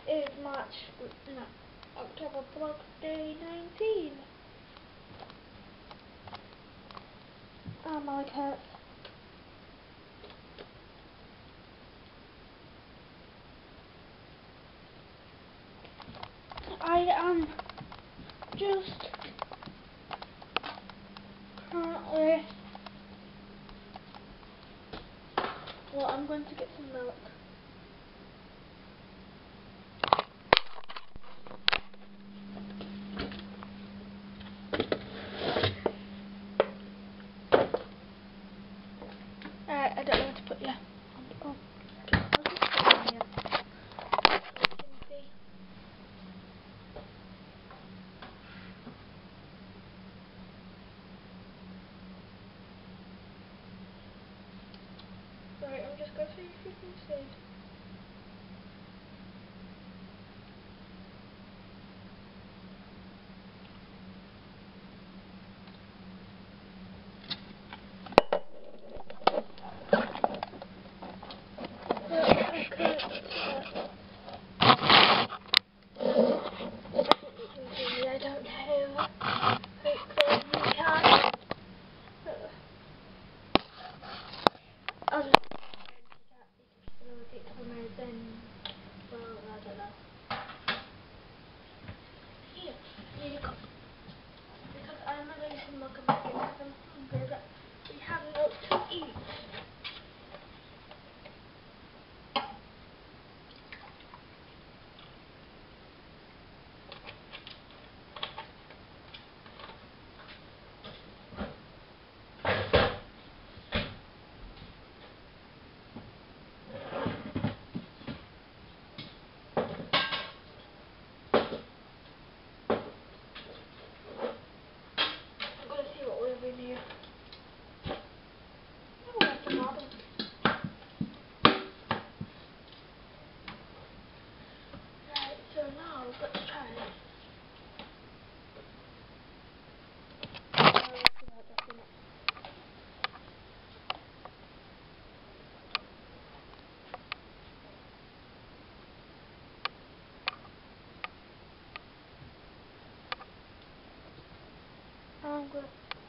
is October Vlog Day 19. Oh, my leg hurts. I am just currently, well, I'm going to get some milk. I don't know where to put you. I'll just put you in here. So you can see. Right, I'm just going to see if you can see. I don't know. Hopefully you can. I'll just take it from there then. Well, I don't know. Here you go. Because I'm going to look at my face because I'm hungry, but we have no to eat. I'm good.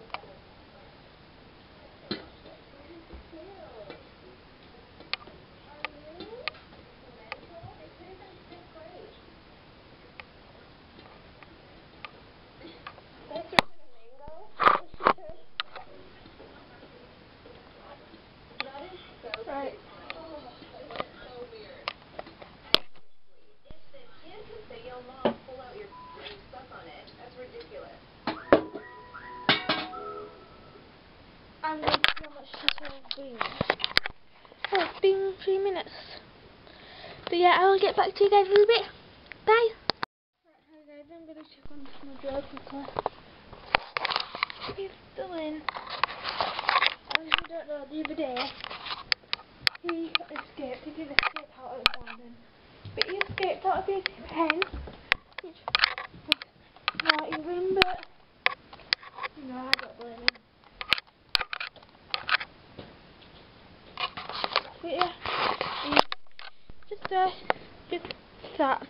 Right. I'm going to see how much this will be. Oh, it's been 3 minutes. But yeah, I will get back to you guys in a bit. Bye. Right, hi guys, I'm going to check on my drawer quickly. He's still in. As you don't know, the other day, he escaped. He did escape out of the garden. But he escaped out of his pen, which was not even, but, you know, I don't blame him. But yeah, he just sat.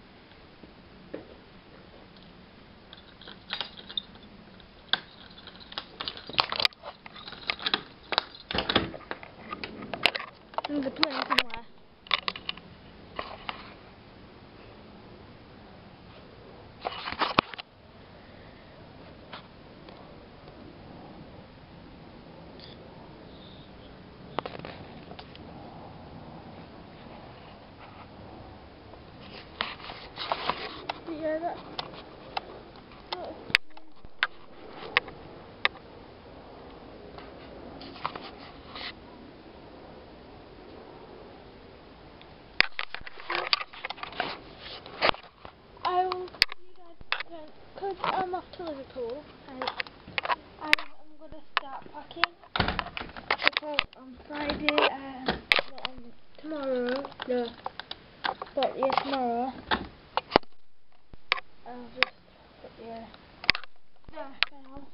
There's a plane somewhere. Yeah, that's I will see you guys then, because I'm off to Liverpool and I'm going to start packing because on Friday, no, on tomorrow, no, but yeah, tomorrow, I'll just put there now.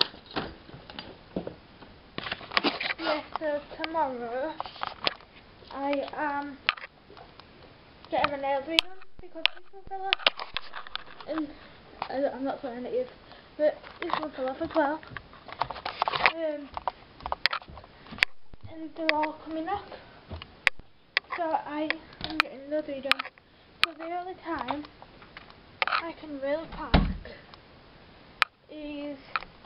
Yeah, so tomorrow I am getting my nails redone because this one fell off. And I'm not swearing it is, but this one fell off as well. And they're all coming off. So I am getting those redone. So the only time I can really park is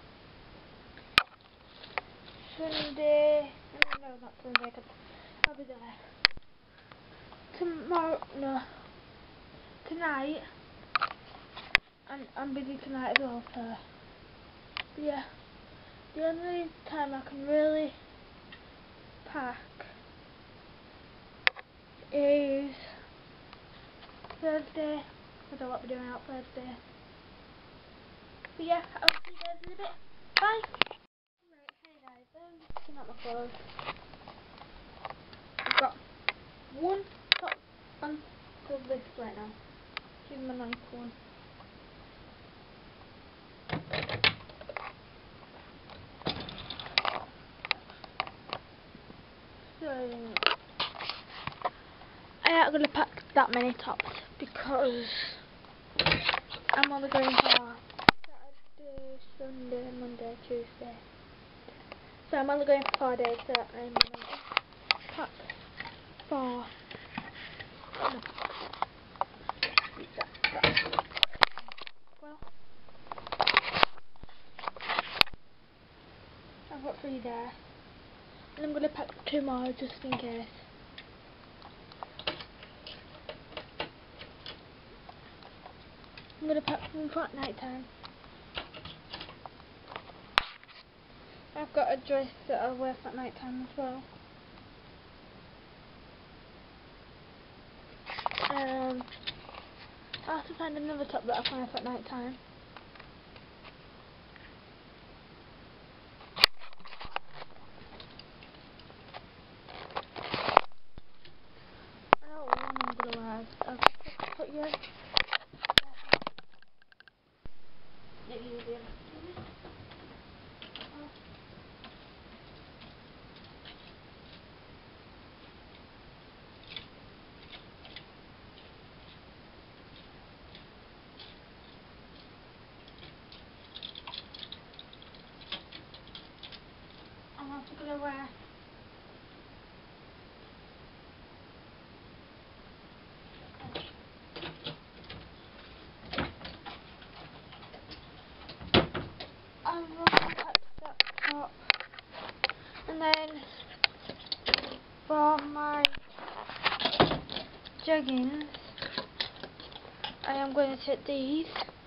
Sunday. No, not Sunday, because I'll be there. Tomorrow, no. Tonight. And I'm busy tonight as well, so yeah. The only time I can really park is Thursday. I don't know what we're doing out Thursday. But yeah, I'll see you guys in a bit. Bye! Right, hey guys, I'm picking up my clothes. I've got one top on the list right now. Here's my nice one. So I ain't gonna pack that many tops because I'm only going for Saturday, Sunday, Monday, Tuesday. So I'm only going for 4 days, so I'm gonna pack 4. Well, I've got 3 there. And I'm gonna pack 2 more just in case. I'm gonna pack some for at night time. I've got a dress that I'll wear for at night time as well. I'll have to find another top that I can wear for at night time. I know what one I'm gonna wear. I'll put you. Get easier. I'm also gonna wear that top, and then for my jeggings I am going to take these.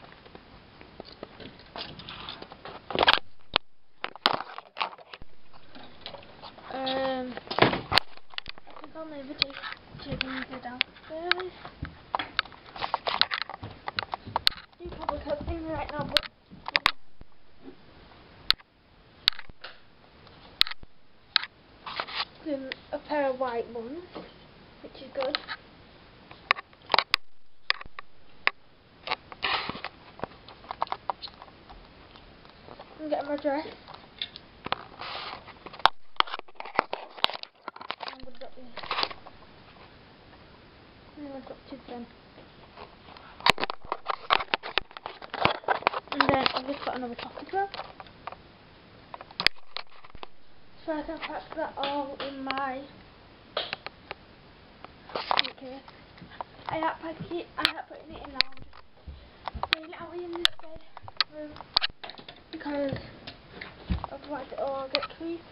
I think I'll maybe take jeggings downstairs. You probably can't see me right now, but a pair of white ones, which is good. I'm getting my dress. I'm going to drop this. I'm going to drop this then. And then I've just got another top as well. So I can pack that all in my suitcase. I have putting it in now. I'm just laying it out in this bedroom because otherwise it all get creased.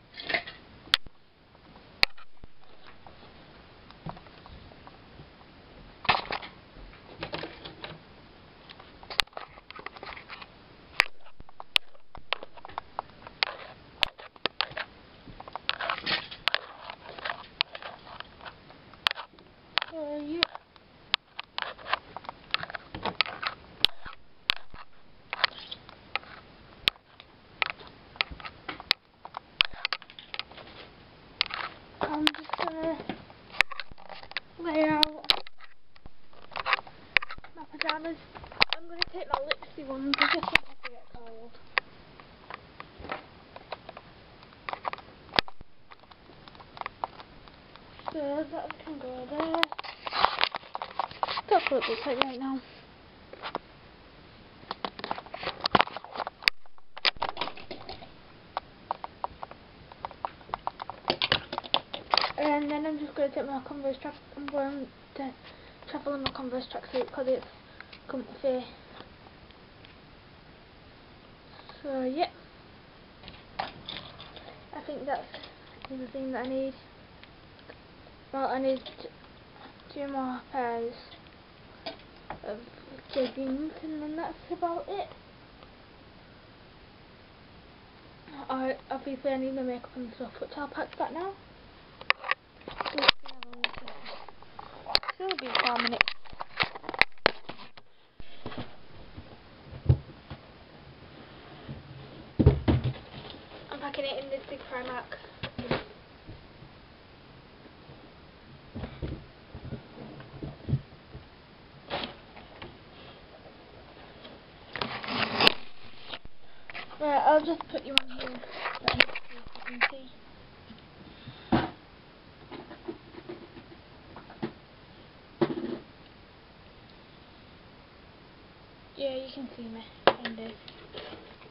Yeah. So that can go there. That's what it looks like right now. And then I'm just going to take my Converse track. I'm going to travel in my Converse tracksuit because it's comfy. So yeah, I think that's everything that I need. Well, I need 2 more pairs of jeggings and then that's about it. Obviously I need my makeup and stuff, which I'll pack that now. So it'll be 4 minutes. I'm packing it in this big Primark. Right, I'll just put you on here so you can see. Yeah, you can see me, kind of.